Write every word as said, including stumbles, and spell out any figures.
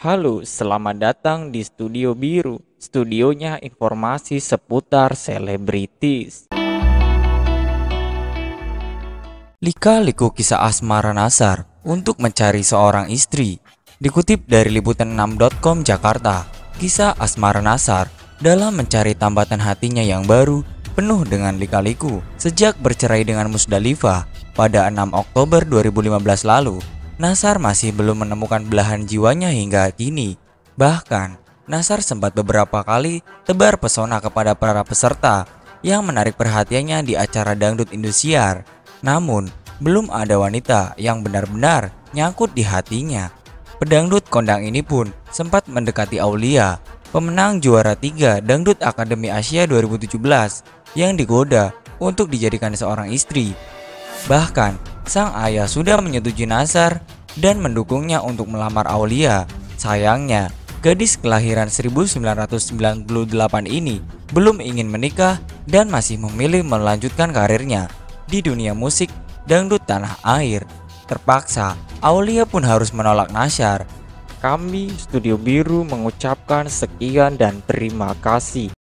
Halo, selamat datang di Studio Biru. Studionya informasi seputar selebritis. Lika-liku kisah asmara Nassar untuk mencari seorang istri. Dikutip dari liputan enam titik com Jakarta, kisah asmara Nassar dalam mencari tambatan hatinya yang baru penuh dengan lika-liku. Sejak bercerai dengan Musdalifah pada enam Oktober dua ribu lima belas lalu, Nassar masih belum menemukan belahan jiwanya hingga kini. Bahkan, Nassar sempat beberapa kali tebar pesona kepada para peserta yang menarik perhatiannya di acara dangdut Indosiar. Namun, belum ada wanita yang benar-benar nyangkut di hatinya. Pedangdut kondang ini pun sempat mendekati Aulia, pemenang juara tiga Dangdut Akademi Asia dua ribu tujuh belas, yang digoda untuk dijadikan seorang istri. Bahkan, sang ayah sudah menyetujui Nassar dan mendukungnya untuk melamar Aulia. Sayangnya, gadis kelahiran seribu sembilan ratus sembilan puluh delapan ini belum ingin menikah dan masih memilih melanjutkan karirnya di dunia musik dangdut tanah air. Terpaksa, Aulia pun harus menolak Nassar. Kami Studio Biru mengucapkan sekian dan terima kasih.